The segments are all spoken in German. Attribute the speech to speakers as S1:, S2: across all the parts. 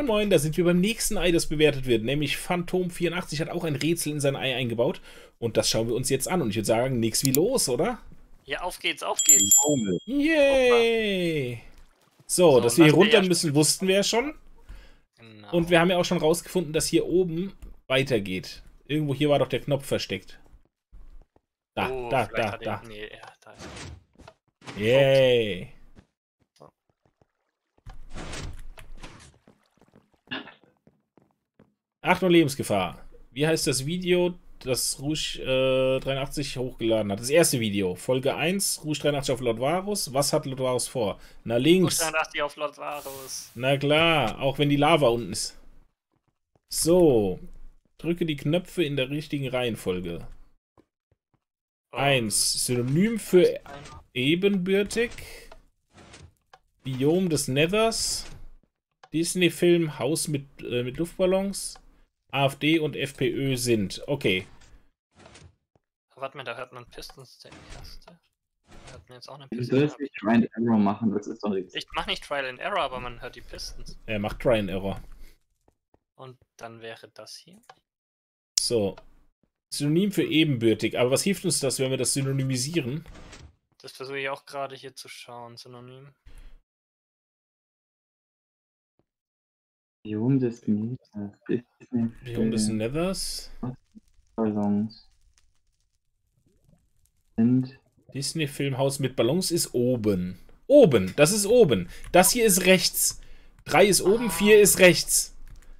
S1: Moin Moin, da sind wir beim nächsten Ei, das bewertet wird, nämlich Phantom84 hat auch ein Rätsel in sein Ei eingebaut und das schauen wir uns jetzt an und ich würde sagen, nix wie los, oder?
S2: Ja, auf geht's, auf geht's.
S1: Yay! So, dass wir hier runter müssen, wussten wir ja schon.
S2: Genau.
S1: Und wir haben ja auch schon rausgefunden, dass hier oben weitergeht. Irgendwo hier war doch der Knopf versteckt. Da,
S2: Oh,
S1: da.
S2: Nee, ja, da.
S1: Yay!
S2: So.
S1: Achtung, Lebensgefahr. Wie heißt das Video, das Rouge 83 hochgeladen hat? Das erste Video. Folge 1, Rouge 83 auf Lord Varus. Was hat Lord Varus vor? Na, links.
S2: Rouge 83 auf Lord Varus.
S1: Na klar, auch wenn die Lava unten ist. So. Drücke die Knöpfe in der richtigen Reihenfolge. 1. Synonym für ebenbürtig. Biom des Nethers. Disney-Film Haus mit Luftballons. AfD und FPÖ sind. Okay.
S2: Warte mal, da hört man Pistons, der erste. Da hört man jetzt auch eine
S3: Du
S2: Piston.
S3: sollst nicht Try and Error machen, das ist doch nichts.
S2: Ich mach nicht Trial and Error, aber man hört die Pistons.
S1: Er macht Try and Error.
S2: Und dann wäre das hier.
S1: So. Synonym für ebenbürtig. Aber was hilft uns das, wenn wir das synonymisieren?
S2: Das versuche ich auch gerade hier zu schauen, Synonym.
S3: Biom des Nethers.
S1: Biom des Nethers.
S3: Ballons sind.
S1: Disney-Film Haus mit Ballons ist oben. Oben, das ist oben. Das hier ist rechts. 3 ist oben, 4 ist rechts.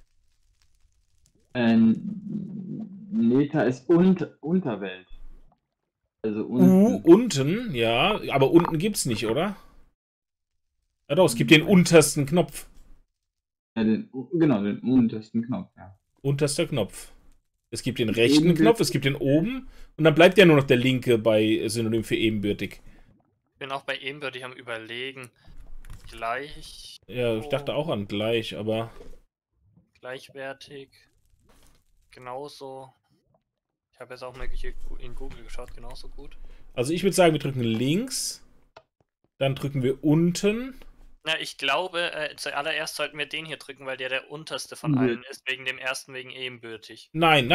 S3: Nether ist Unterwelt. Also unten.
S1: Unten, ja. Aber unten gibt's nicht, oder? Ja doch, es gibt den untersten Knopf.
S3: Ja, genau, den untersten Knopf, ja.
S1: Unterster Knopf. Es gibt den rechten Knopf, es gibt den oben. Und dann bleibt ja nur noch der linke bei Synonym für ebenbürtig.
S2: Ich bin auch bei ebenbürtig am Überlegen. Gleich.
S1: Ja, ich dachte auch an gleich, aber...
S2: Gleichwertig. Genauso. Ich habe jetzt auch mal hier in Google geschaut, genauso gut.
S1: Also ich würde sagen, wir drücken links. Dann drücken wir unten.
S2: Na, ich glaube, zuallererst sollten wir den hier drücken, weil der unterste von allen ist, wegen dem ersten, wegen ebenbürtig.
S1: Nein.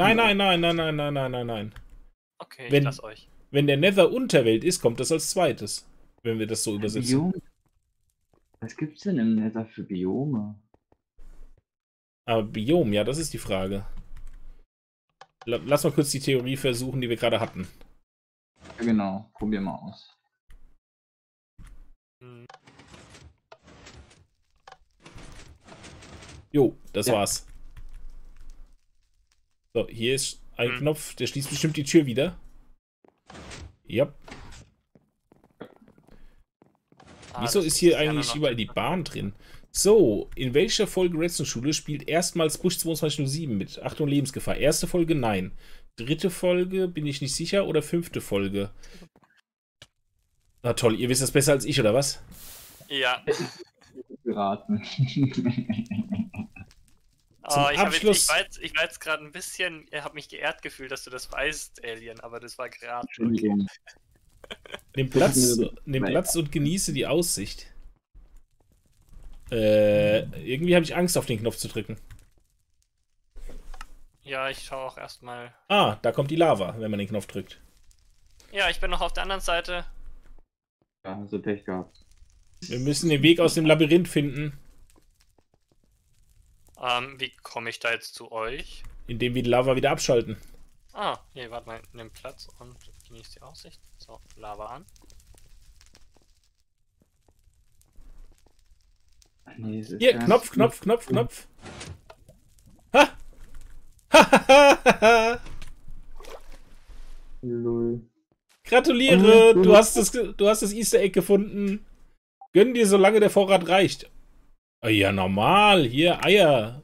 S2: Okay,
S1: Wenn-
S2: ich lass euch.
S1: Wenn der Nether Unterwelt ist, kommt das als zweites. Wenn wir das so übersetzen.
S3: Biom? Was gibt's denn im Nether für Biome?
S1: Aber Biom, ja, das ist die Frage. Lass mal kurz die Theorie versuchen, die wir gerade hatten.
S3: Ja, genau, probier mal aus.
S2: Hm.
S1: Jo, das
S3: Ja.
S1: war's. So, hier ist ein Knopf, der schließt bestimmt die Tür wieder. Ja. Wieso
S2: das
S1: ist hier
S2: ja nur
S1: eigentlich
S2: noch-
S1: überall die Bahn drin? So, in welcher Folge Redstone-Schule spielt erstmals Busch 2207 mit? Achtung, Lebensgefahr. Erste Folge, nein. Dritte Folge, bin ich nicht sicher. Oder fünfte Folge? Na toll, ihr wisst das besser als ich, oder was?
S2: Ja.
S3: Geraten.
S1: Zum
S2: Oh, ich
S1: Abschluss-
S2: war jetzt gerade ein bisschen, habe mich geehrt gefühlt, dass du das weißt, Alien, aber das war gerade.
S3: Entschuldigung.
S1: Nimm Platz und genieße die Aussicht. Irgendwie habe ich Angst, auf den Knopf zu drücken.
S2: Ja, ich schaue auch erstmal.
S1: Ah, da kommt die Lava, wenn man den Knopf drückt.
S2: Ja, ich bin noch auf der anderen Seite.
S3: Ja, so Pech gehabt.
S1: Wir müssen den Weg aus dem Labyrinth finden,
S2: Wie komme ich da jetzt zu euch?
S1: indem wir die Lava wieder abschalten.
S2: Ah, nee, warte mal, nimm Platz und genieß die Aussicht. So, Lava an.
S3: Nee, es ist
S1: Hier,
S3: ja-
S1: Knopf. Ha!
S3: Lol.
S1: Gratuliere, du hast das Easter Egg gefunden. Gönn dir, solange der Vorrat reicht. Ah, ja, normal. Hier, Eier.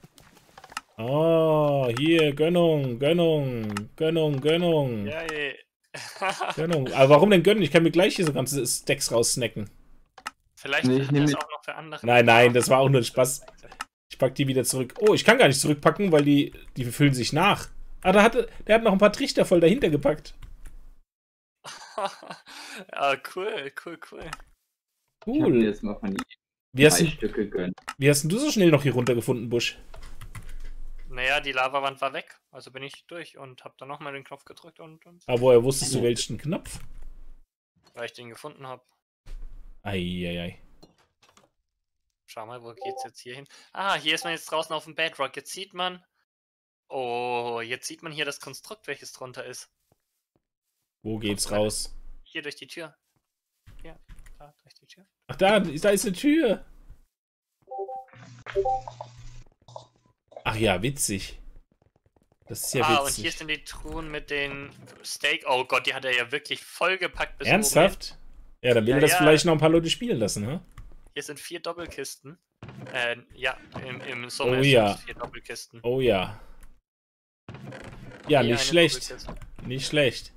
S1: Oh, hier, Gönnung.
S2: Yay.
S1: Gönnung. Aber warum denn gönnen? Ich kann mir gleich hier so ganze Stacks raussnacken.
S2: Vielleicht
S3: Nee, ich
S2: hat
S3: nehme
S2: das
S3: mit-
S2: auch noch für andere.
S1: Nein, das war auch nur ein Spaß. Ich pack die wieder zurück. Oh, ich kann gar nicht zurückpacken, weil die füllen sich nach. Ah, der hat noch ein paar Trichter voll dahinter gepackt.
S2: Ah, cool.
S3: Ich hab mir
S1: Cool.
S3: jetzt mal von die
S1: Wie hast,
S3: 3
S1: denn,
S3: Stücke gönnen.
S1: wie hast denn du so schnell noch hier runtergefunden, Busch?
S2: Naja, die Lavawand war weg, also bin ich durch und habe dann nochmal den Knopf gedrückt und
S1: Aber woher wusstest du welchen Knopf?
S2: weil ich den gefunden habe.
S1: Eieiei.
S2: Schau mal, wo geht's jetzt hier hin? Ah, hier ist man jetzt draußen auf dem Bedrock. Jetzt sieht man... Oh, jetzt sieht man hier das Konstrukt, welches drunter ist.
S1: Wo geht's raus?
S2: Hier durch die Tür. Ja, da durch die Tür.
S1: Ach, da ist eine Tür. Ach ja, witzig. Das ist ja
S2: Und hier
S1: witzig.
S2: sind die Truhen mit den Steak. Oh Gott, die hat er ja wirklich vollgepackt bis
S1: Ernsthaft? Ja, dann will
S2: Ja,
S1: er das
S2: ja.
S1: vielleicht noch ein paar Leute spielen lassen, ne?
S2: Hier sind 4 Doppelkisten. Ja, im Sommer
S1: Oh
S2: sind
S1: ja.
S2: es 4 Doppelkisten.
S1: Oh ja. Ja,
S2: Hier
S1: nicht
S2: eine
S1: schlecht.
S2: Doppelkiste.
S1: Nicht schlecht.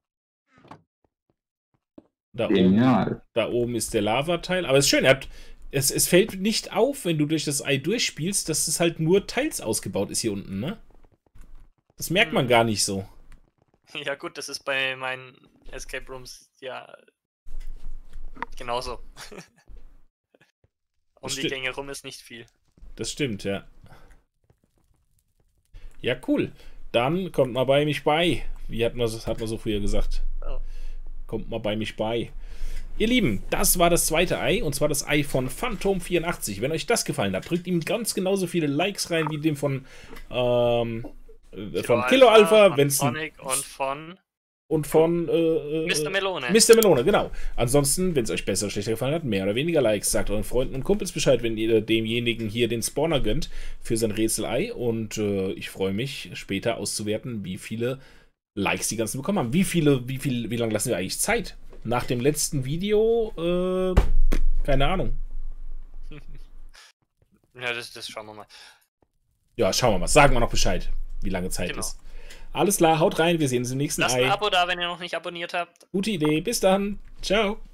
S3: Genial.
S1: Da oben ist der Lavateil. Aber es ist schön, es fällt nicht auf, wenn du durch das Ei durchspielst, dass es halt nur teils ausgebaut ist hier unten, ne? Das merkt man gar nicht so.
S2: Ja gut, das ist bei meinen Escape Rooms ja genauso. Um die Gänge rum ist nicht viel.
S1: Das stimmt, ja. Ja, cool. Dann kommt mal bei mich bei. Wie hat man so früher gesagt?
S2: Oh.
S1: Kommt mal bei mich bei. Ihr Lieben, das war das zweite Ei, und zwar das Ei von Phantom84. Wenn euch das gefallen hat, drückt ihm ganz genauso viele Likes rein wie dem von Kilo Alpha, wenn es und von
S2: Mr. Melone.
S1: Mr. Melone, genau. Ansonsten, wenn es euch besser oder schlechter gefallen hat, mehr oder weniger Likes. Sagt euren Freunden und Kumpels Bescheid, wenn ihr demjenigen hier den Spawner gönnt für sein Rätselei. Und ich freue mich, später auszuwerten, wie viele Likes die ganzen bekommen haben. Wie lange lassen wir eigentlich Zeit? Nach dem letzten Video, keine Ahnung.
S2: Ja, das schauen wir mal.
S1: Ja, schauen wir mal. Sagen wir noch Bescheid, wie lange Zeit ist. Alles klar, haut rein, wir sehen uns im nächsten
S2: Lasst
S1: Ei.
S2: ein Abo da, wenn ihr noch nicht abonniert habt.
S1: Gute Idee, bis dann. Ciao.